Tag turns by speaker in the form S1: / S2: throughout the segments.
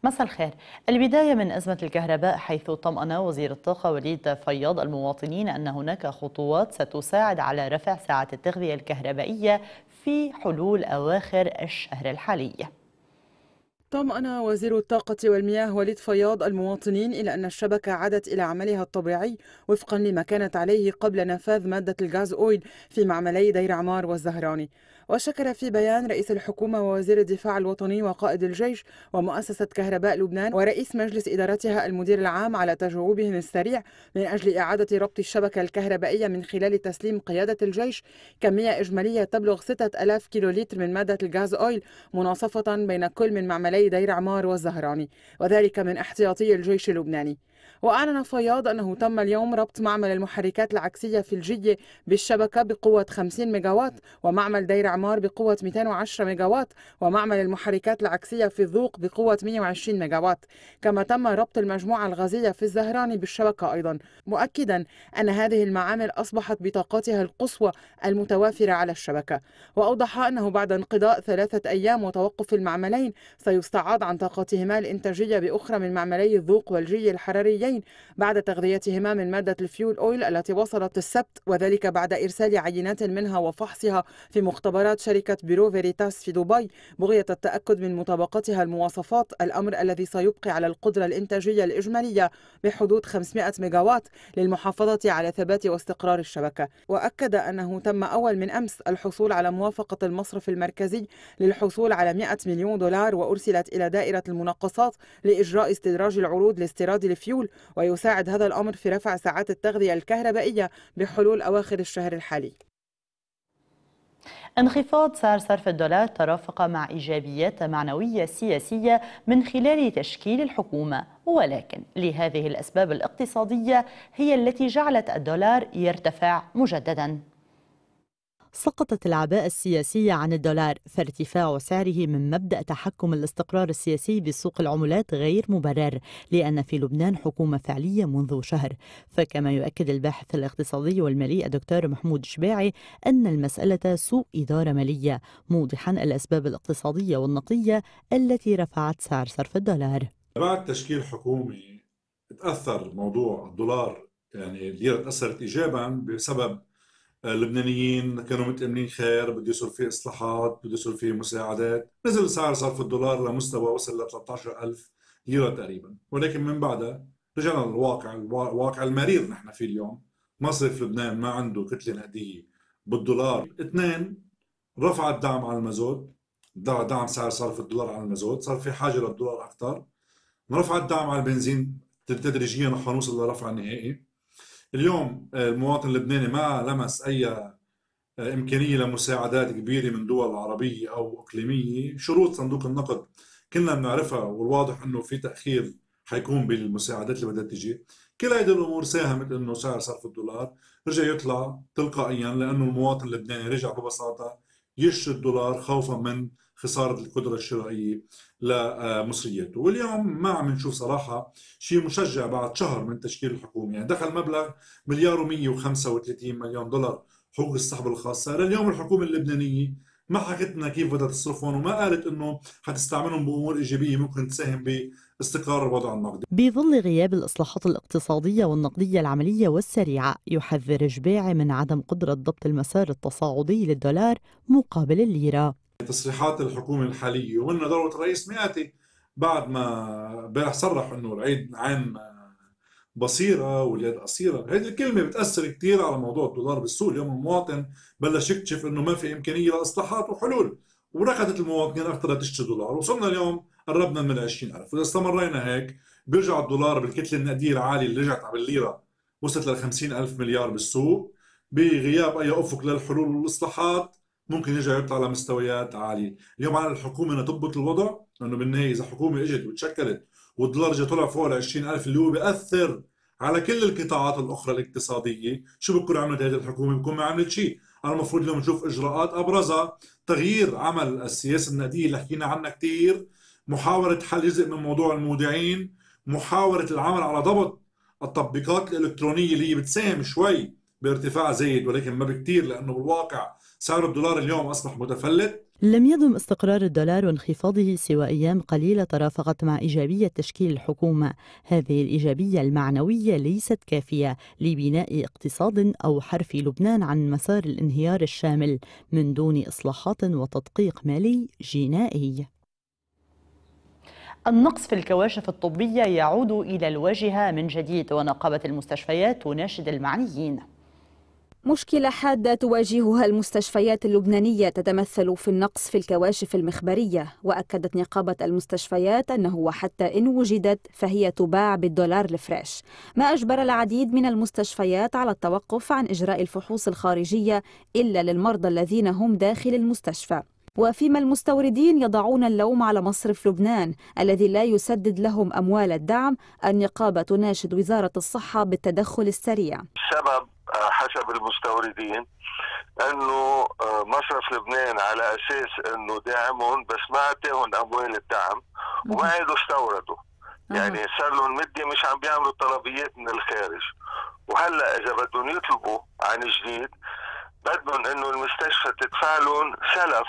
S1: مساء الخير. البداية من أزمة الكهرباء، حيث طمأن وزير الطاقة وليد فياض المواطنين أن هناك خطوات ستساعد على رفع سعة التغذية الكهربائية في حلول أواخر الشهر الحالي.
S2: طمأن وزير الطاقة والمياه وليد فياض المواطنين إلى أن الشبكة عادت إلى عملها الطبيعي وفقا لما كانت عليه قبل نفاذ مادة الغاز أويل في معملي دير عمار والزهراني. وشكر في بيان رئيس الحكومة ووزير الدفاع الوطني وقائد الجيش ومؤسسة كهرباء لبنان ورئيس مجلس إدارتها المدير العام على تجاوبهم السريع من أجل إعادة ربط الشبكة الكهربائية من خلال تسليم قيادة الجيش كمية إجمالية تبلغ 6000 كيلولتر من مادة الغاز أويل مناصفة بين كل من معملي دير عمار والزهراني، وذلك من احتياطي الجيش اللبناني. وأعلن فياض أنه تم اليوم ربط معمل المحركات العكسية في الجية بالشبكة بقوة 50 ميجاوات، ومعمل دير عمار بقوة 210 ميجاوات، ومعمل المحركات العكسية في الذوق بقوة 120 ميجاوات. كما تم ربط المجموعة الغازية في الزهراني بالشبكة أيضا، مؤكدا أن هذه المعامل أصبحت بطاقتها القصوى المتوافرة على الشبكة. وأوضح أنه بعد انقضاء 3 أيام وتوقف المعملين سيستعاض عن طاقتهما الإنتاجية بأخرى من معملي الذوق والجي الحراريين بعد تغذيتهما من مادة الفيول أويل التي وصلت السبت، وذلك بعد إرسال عينات منها وفحصها في مختبرات شركة بيرو فيريتاس في دبي بغية التأكد من مطابقتها المواصفات، الأمر الذي سيبقي على القدرة الإنتاجية الإجمالية بحدود 500 ميجاوات للمحافظة على ثبات واستقرار الشبكة. وأكد أنه تم أول من أمس الحصول على موافقة المصرف المركزي للحصول على 100 مليون دولار، وأرسلت إلى دائرة المناقصات لإجراء استدراج العروض لاستيراد الفيول، ويساعد هذا الأمر في رفع ساعات التغذية الكهربائية بحلول أواخر الشهر الحالي.
S1: انخفاض سعر صرف الدولار ترافق مع إيجابيات معنوية سياسية من خلال تشكيل الحكومة، ولكن لهذه الأسباب الاقتصادية هي التي جعلت الدولار يرتفع مجددا. سقطت العباءة السياسية عن الدولار، فارتفاع سعره من مبدأ تحكم الاستقرار السياسي بسوق العملات غير مبرر، لأن في لبنان حكومة فعلية منذ شهر. فكما يؤكد الباحث الاقتصادي والمالي الدكتور محمود شباعي أن المسألة سوء إدارة مالية، موضحا الأسباب الاقتصادية والنقدية التي رفعت سعر صرف الدولار.
S3: بعد تشكيل حكومة تأثر موضوع الدولار، يعني الليرة تأثرت إيجابا بسبب اللبنانيين كانوا متأمنين خير، بده يصير فيه إصلاحات، بده يصير فيه مساعدات. نزل سعر صرف الدولار لمستوى وصل ل 13,000 ليرة تقريبا، ولكن من بعدها رجعنا للواقع، الواقع المرير نحن فيه اليوم. مصرف لبنان ما عنده كتلة نقدية بالدولار. اثنين، رفع الدعم على المازوت، دعم سعر صرف الدولار على المازوت، صار في حاجة للدولار أكثر. رفع الدعم على البنزين تدريجيا رح نوصل لرفع نهائي. اليوم المواطن اللبناني ما لمس أي إمكانية لمساعدات كبيرة من دول عربية أو إقليمية. شروط صندوق النقد كلنا بنعرفها، والواضح أنه في تأخير حيكون بالمساعدات اللي بدها تجي. كل هذه الأمور ساهمت أنه سعر صرف الدولار رجع يطلع تلقائيا، لأنه المواطن اللبناني رجع ببساطة يشتري الدولار خوفا من خسارة القدرة الشرائية لمصرياته. واليوم ما عم نشوف صراحة شيء مشجع بعد شهر من تشكيل الحكومة. يعني دخل مبلغ مليار و135 مليون دولار حقوق السحب الخاصة. لليوم الحكومة اللبنانية ما حكت لنا كيف بدها تصرفهم، وما قالت انه حتستعملهم بامور ايجابيه ممكن تساهم باستقرار الوضع النقدي.
S1: بظل غياب الإصلاحات الاقتصادية والنقدية العملية والسريعة، يحذر جباعي من عدم قدرة ضبط المسار التصاعدي للدولار مقابل الليرة.
S3: تصريحات الحكومة الحالية ومنها دورة الرئيس مئاتي بعد ما امبارح صرح انه العيد عين بصيرة واليد قصيرة. هذه الكلمة بتأثر كثير على موضوع الدولار بالسوق. اليوم المواطن بلش يكتشف انه ما في امكانية لاصلاحات وحلول، وركضت المواطنين اكثر لتشتري دولار. وصلنا اليوم قربنا من 20,000، واذا استمرينا هيك بيرجع الدولار بالكتلة النقدية العالية اللي رجعت على الليرة وصلت ل 50,000 مليار بالسوق، بغياب اي افق للحلول والاصلاحات ممكن يرجع يطلع لمستويات عالية. اليوم على الحكومة انها تضبط الوضع، لانه بالنهاية اذا حكومة اجت وتشكلت والدولار جا طلع فوق ال 20,000 اللي هو بيأثر على كل القطاعات الأخرى الاقتصادية، شو بتكون عملت هذه الحكومة؟ بتكون ما عملت شيء. أنا المفروض اليوم نشوف إجراءات أبرزها تغيير عمل السياسة النقدية اللي حكينا عنها كثير، محاولة حل جزء من موضوع المودعين، محاولة العمل على ضبط التطبيقات الإلكترونية اللي هي بتساهم شوي بارتفاع زايد ولكن ما بكتير، لأنه بالواقع سعر الدولار اليوم أصبح متفلت.
S1: لم يدم استقرار الدولار وانخفاضه سوى أيام قليلة ترافقت مع إيجابية تشكيل الحكومة. هذه الإيجابية المعنوية ليست كافية لبناء اقتصاد أو حرف لبنان عن مسار الانهيار الشامل من دون إصلاحات وتدقيق مالي جنائي. النقص في الكواشف الطبية يعود إلى الواجهة من جديد، ونقابة المستشفيات تناشد المعنيين.
S4: مشكلة حادة تواجهها المستشفيات اللبنانية تتمثل في النقص في الكواشف المخبرية، وأكدت نقابة المستشفيات أنه وحتى إن وجدت فهي تباع بالدولار الفريش، ما أجبر العديد من المستشفيات على التوقف عن إجراء الفحوص الخارجية إلا للمرضى الذين هم داخل المستشفى. وفيما المستوردين يضعون اللوم على مصرف لبنان الذي لا يسدد لهم أموال الدعم، النقابة تناشد وزارة الصحة بالتدخل السريع.
S5: السبب حسب المستوردين أنه مصرف لبنان على أساس أنه داعمهم بس ما أعطيهم أموال الدعم وما عادوا استوردوا، يعني صار لهم مدة مش عم بيعملوا طلبيات من الخارج، وهلا إذا بدهم يطلبوا عن جديد بدهم انه المستشفى تدفع لهم سلف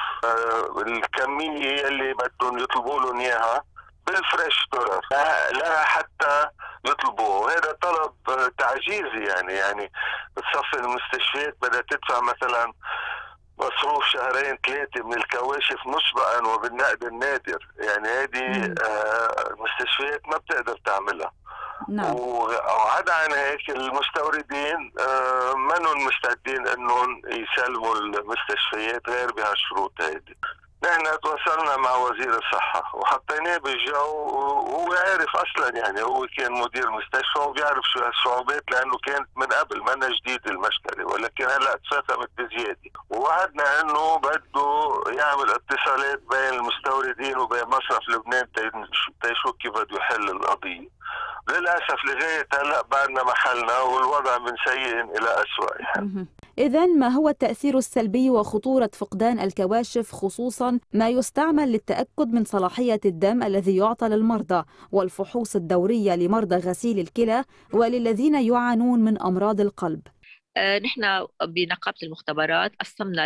S5: الكميه اللي بدهم يطلبوا لهم اياها بالفريش دولار لا حتى يطلبوه، وهذا طلب تعجيزي. يعني بتصفي المستشفيات بدها تدفع مثلا مصروف شهرين ثلاثه من الكواشف مسبقا وبالنقد النادر، يعني هذه المستشفيات ما بتقدر تعملها.
S4: نعم.
S5: وعدا عن هيك المستوردين منهم مستعدين انهم يسلموا المستشفيات غير بهالشروط هيدي. نحن تواصلنا مع وزير الصحة وحطيناه بالجو، وهو عارف اصلا، يعني هو كان مدير مستشفى وبيعرف شو هالصعوبات لانه كانت من قبل، ما جديد المشكلة، ولكن هلا تفاقمت بزيادة. ووعدنا انه بده يعمل اتصالات بين المستوردين وبين مصرف لبنان تيشوف كيف بده يحل القضية. للأسف لغاية هلا بعدنا محلنا والوضع من سيء إلى أسوأ يعني.
S4: إذن ما هو التأثير السلبي وخطورة فقدان الكواشف، خصوصا ما يستعمل للتأكد من صلاحية الدم الذي يعطى للمرضى والفحوص الدورية لمرضى غسيل الكلى وللذين يعانون من أمراض القلب؟
S6: نحن بنقابة المختبرات قسمنا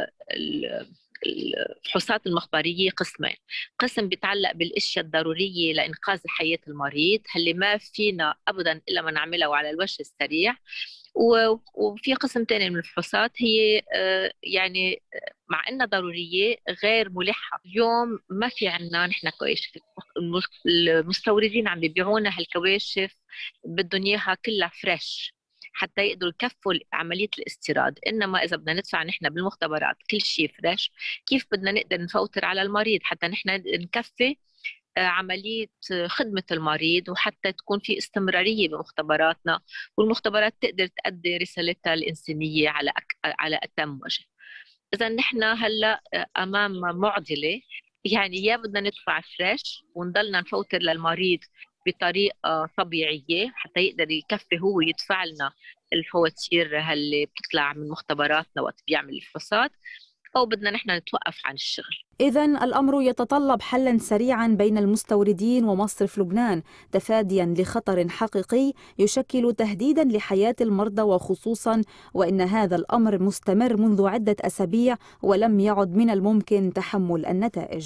S6: الفحوصات المخبرية قسمين. قسم بيتعلق بالاشياء الضرورية لإنقاذ حياة المريض اللي ما فينا أبدا إلا ما نعملها على الوجه السريع، وفي قسم تاني من الفحوصات هي يعني مع إنها ضرورية غير ملحة. اليوم ما في عنا نحن كواشف، المستوردين عم بيبيعونا هالكواشف بدهم إياها كلها فريش حتى يقدروا يكفوا عملية الاستيراد. إنما إذا بدنا ندفع نحن بالمختبرات كل شيء فريش، كيف بدنا نقدر نفوتر على المريض حتى نحن نكفي عملية خدمة المريض وحتى تكون في استمرارية بمختبراتنا، والمختبرات تقدر تؤدي رسالتها الإنسانية على أتم وجه. إذا نحن هلا أمام معضلة، يعني يا بدنا ندفع فريش ونضلنا نفوتر للمريض بطريقة طبيعية حتى يقدر يكفي هو يدفع لنا الفواتير اللي بتطلع من مختبراتنا وقت بيعمل الفحوصات، أو بدنا نحن نتوقف عن الشغل.
S4: إذن الأمر يتطلب حلا سريعا بين المستوردين ومصرف لبنان تفاديا لخطر حقيقي يشكل تهديدا لحياة المرضى، وخصوصا وإن هذا الأمر مستمر منذ عدة أسابيع ولم يعد من الممكن تحمل النتائج.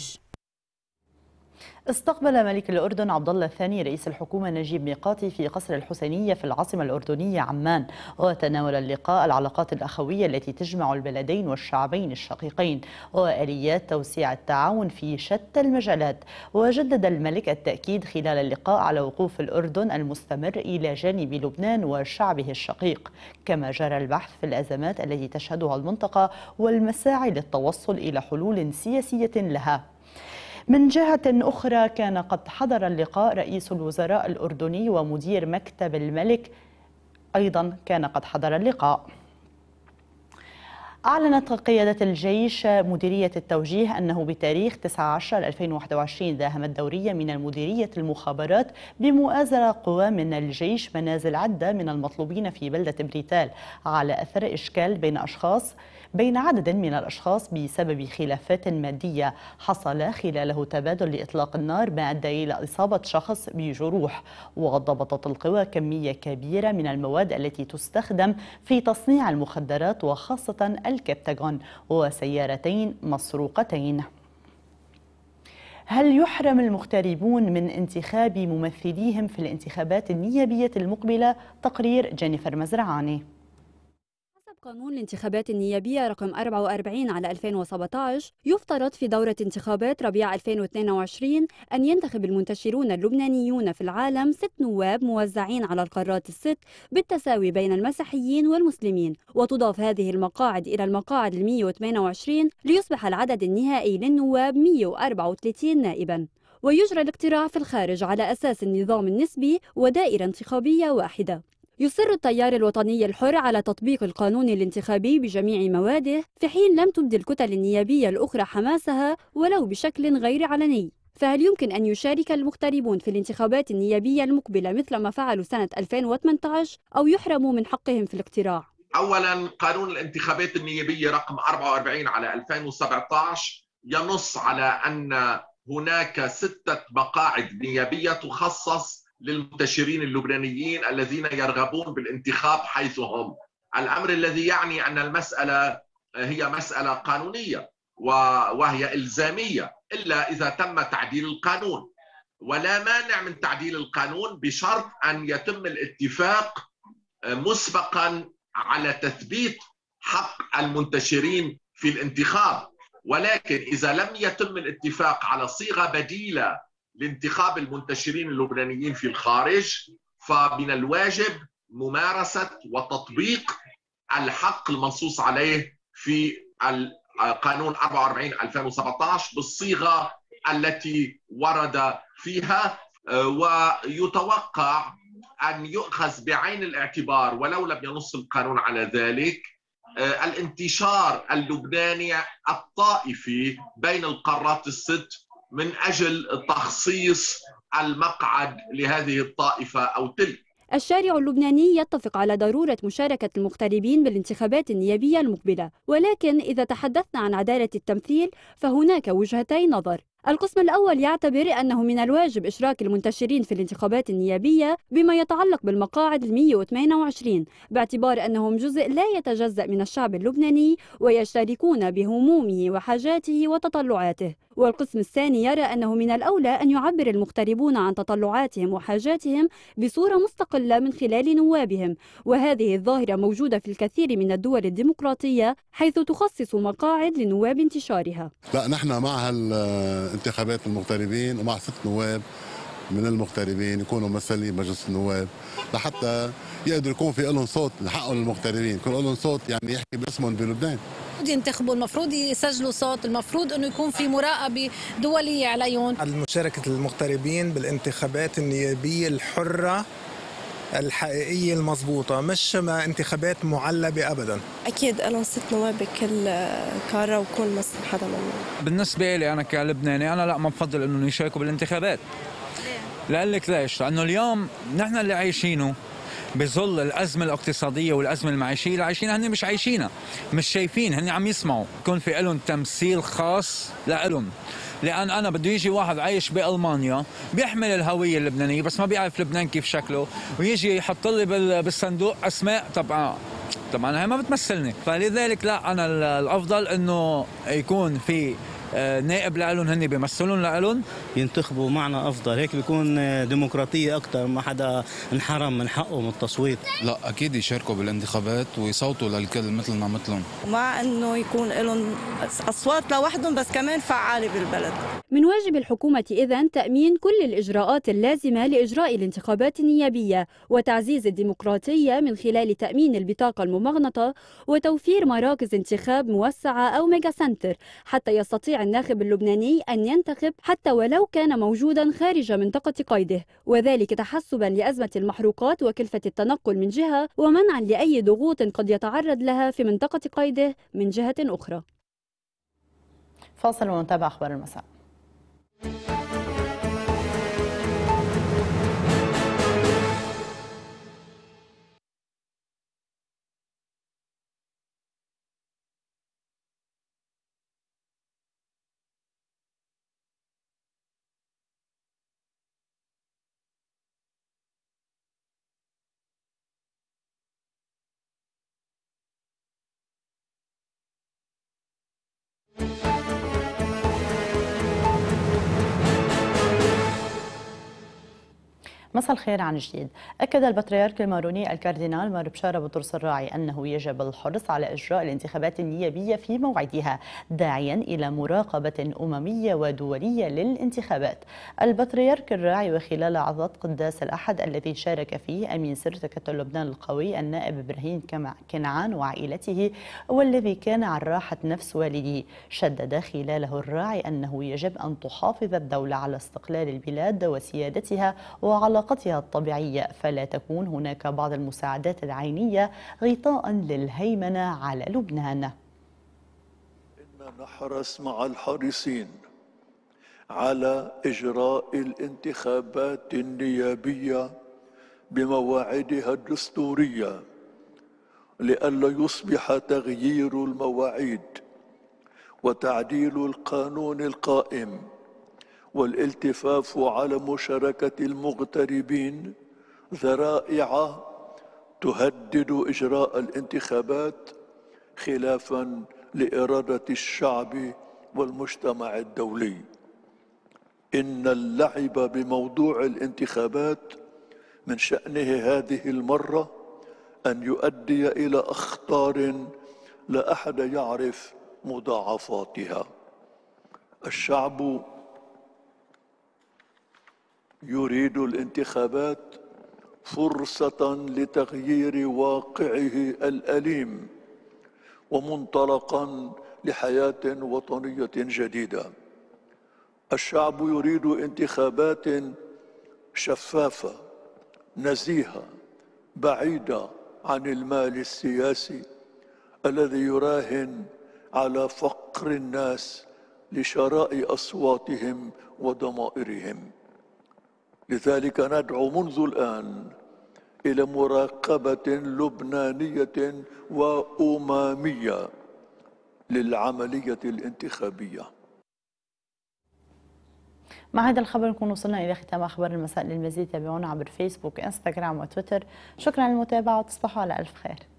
S1: استقبل ملك الأردن عبد الله الثاني رئيس الحكومة نجيب ميقاتي في قصر الحسينية في العاصمة الأردنية عمان، وتناول اللقاء العلاقات الأخوية التي تجمع البلدين والشعبين الشقيقين وآليات توسيع التعاون في شتى المجالات. وجدد الملك التأكيد خلال اللقاء على وقوف الأردن المستمر إلى جانب لبنان وشعبه الشقيق، كما جرى البحث في الأزمات التي تشهدها المنطقة والمساعي للتوصل إلى حلول سياسية لها. من جهة أخرى كان قد حضر اللقاء رئيس الوزراء الأردني ومدير مكتب الملك، أيضا كان قد حضر اللقاء. أعلنت قيادة الجيش مديرية التوجيه أنه بتاريخ 19/2021 داهمت دورية من المديرية المخابرات بمؤازرة قوى من الجيش منازل عدة من المطلوبين في بلدة بريتال على أثر إشكال بين عدد من الأشخاص بسبب خلافات مادية حصل خلاله تبادل لإطلاق النار ما أدى إلى إصابة شخص بجروح. وضبطت القوى كمية كبيرة من المواد التي تستخدم في تصنيع المخدرات وخاصة الكبتاغون وسيارتين مسروقتين. هل يحرم المغتربون من انتخاب ممثليهم في الانتخابات النيابية المقبلة؟ تقرير جينيفر مزرعاني.
S7: حسب قانون الانتخابات النيابية رقم 44 على 2017 يفترض في دورة انتخابات ربيع 2022 أن ينتخب المنتشرون اللبنانيون في العالم 6 نواب موزعين على القارات الست بالتساوي بين المسيحيين والمسلمين، وتضاف هذه المقاعد إلى المقاعد 128 ليصبح العدد النهائي للنواب 134 نائباً. ويجرى الاقتراع في الخارج على أساس النظام النسبي ودائرة انتخابية واحدة. يصر التيار الوطني الحر على تطبيق القانون الانتخابي بجميع مواده، في حين لم تبدي الكتل النيابية الأخرى حماسها ولو بشكل غير علني. فهل يمكن أن يشارك المغتربون في الانتخابات النيابية المقبلة مثل ما فعلوا سنة 2018 أو يحرموا من حقهم في الاقتراع؟
S8: أولاً، قانون الانتخابات النيابية رقم 44 على 2017 ينص على أن هناك 6 مقاعد نيابية تخصص للمنتشرين اللبنانيين الذين يرغبون بالانتخاب حيث هم. الأمر الذي يعني أن المسألة هي مسألة قانونية وهي إلزامية إلا إذا تم تعديل القانون، ولا مانع من تعديل القانون بشرط أن يتم الاتفاق مسبقا على تثبيت حق المنتشرين في الانتخاب. ولكن إذا لم يتم الاتفاق على صيغة بديلة لانتخاب المنتشرين اللبنانيين في الخارج، فمن الواجب ممارسة وتطبيق الحق المنصوص عليه في القانون 44/2017 بالصيغة التي ورد فيها. ويتوقع أن يؤخذ بعين الاعتبار ولو لم ينص القانون على ذلك الانتشار اللبناني الطائفي بين القارات الست من أجل تخصيص المقعد لهذه الطائفة أو تلك.
S7: الشارع اللبناني يتفق على ضرورة مشاركة المغتربين بالانتخابات النيابية المقبلة، ولكن إذا تحدثنا عن عدالة التمثيل فهناك وجهتي نظر. القسم الأول يعتبر أنه من الواجب إشراك المنتشرين في الانتخابات النيابية بما يتعلق بالمقاعد 128 باعتبار أنهم جزء لا يتجزأ من الشعب اللبناني ويشتركون بهمومه وحاجاته وتطلعاته. والقسم الثاني يرى أنه من الأولى أن يعبر المغتربون عن تطلعاتهم وحاجاتهم بصورة مستقلة من خلال نوابهم، وهذه الظاهرة موجودة في الكثير من الدول الديمقراطية حيث تخصص مقاعد لنواب انتشارها.
S9: لا، نحن مع انتخابات المغتربين ومع 6 نواب من المغتربين يكونوا ممثلين مجلس النواب لحتى يقدروا يكون في لهم صوت. حقهم المغتربين يكون لهم صوت، يعني يحكي باسمهم بلبنان.
S10: ينتخبوا، المفروض يسجلوا صوت، المفروض انه يكون في مراقبه دوليه عليهم.
S11: مشاركه المغتربين بالانتخابات النيابيه الحره الحقيقيه المضبوطه، مش ما انتخابات معلبه ابدا.
S12: اكيد لهم 6 نواب بكل قاره وكون مسلم حدا منهم.
S13: بالنسبه لي انا كلبناني انا لا، ما بفضل انه يشاركوا بالانتخابات. ليه؟ لك ليش؟ لانه اليوم نحن اللي عايشينه بظل الأزمة الاقتصادية والأزمة المعيشية اللي عايشينها، هن مش عايشينها، مش شايفين، هن عم يسمعوا. يكون في لهم تمثيل خاص لهم. لأن أنا بده يجي واحد عايش بألمانيا بيحمل الهوية اللبنانية بس ما بيعرف لبنان كيف شكله، ويجي يحط لي بالصندوق أسماء طبعا هي ما بتمثلني. فلذلك لا، أنا الأفضل إنه يكون في نائب لهم، هن بيمثلون لهم،
S14: ينتخبوا معنا افضل، هيك بيكون ديمقراطيه اكثر، ما حدا انحرم من حقه من التصويت.
S15: لا، اكيد يشاركوا بالانتخابات ويصوتوا للكل مثلنا مثلهم،
S12: مع انه يكون لهم اصوات لوحدهم بس كمان فعاله بالبلد.
S7: من واجب الحكومه اذن تامين كل الاجراءات اللازمه لاجراء الانتخابات النيابيه وتعزيز الديمقراطيه من خلال تامين البطاقه الممغنطه وتوفير مراكز انتخاب موسعه او ميجا سنتر حتى يستطيع الناخب اللبناني أن ينتخب حتى ولو كان موجودا خارج منطقة قيده، وذلك تحسبا لأزمة المحروقات وكلفة التنقل من جهة ومنعا لأي ضغوط قد يتعرض لها في منطقة قيده من جهة أخرى.
S1: فاصل ونتابع أخبار المساء. مساء الخير عن جديد. أكد البطريرك الماروني الكاردينال مار بشارة بطرس الراعي أنه يجب الحرص على إجراء الانتخابات النيابية في موعدها، داعيا إلى مراقبة أممية ودولية للانتخابات. البطريرك الراعي وخلال عظات قداس الأحد الذي شارك فيه أمين سر تكتل لبنان القوي النائب إبراهيم كنعان وعائلته والذي كان عن راحة نفس والده، شدد خلاله الراعي أنه يجب أن تحافظ الدولة على استقلال البلاد وسيادتها وعلاقتها الطبيعية، فلا تكون هناك بعض المساعدات العينية غطاء للهيمنة على لبنان.
S16: إن نحرص مع الحريصين على إجراء الانتخابات النيابية بمواعيدها الدستورية لئلا يصبح تغيير المواعيد وتعديل القانون القائم والالتفاف على مشاركة المغتربين ذرائع تهدد إجراء الانتخابات خلافاً لإرادة الشعب والمجتمع الدولي. إن اللعب بموضوع الانتخابات من شأنه هذه المرة أن يؤدي إلى أخطار لا أحد يعرف مضاعفاتها. الشعب يريد الانتخابات فرصة لتغيير واقعه الأليم ومنطلقا لحياة وطنية جديدة. الشعب يريد انتخابات شفافة نزيهة بعيدة عن المال السياسي الذي يراهن على فقر الناس لشراء أصواتهم وضمائرهم. لذلك ندعو منذ الآن إلى مراقبة لبنانية وأممية للعملية الانتخابية.
S1: مع هذا الخبر نكون وصلنا إلى ختام أخبار المساء. للمزيد تابعونا عبر فيسبوك، انستغرام وتويتر. شكرا للمتابعة وتصبحوا على ألف خير.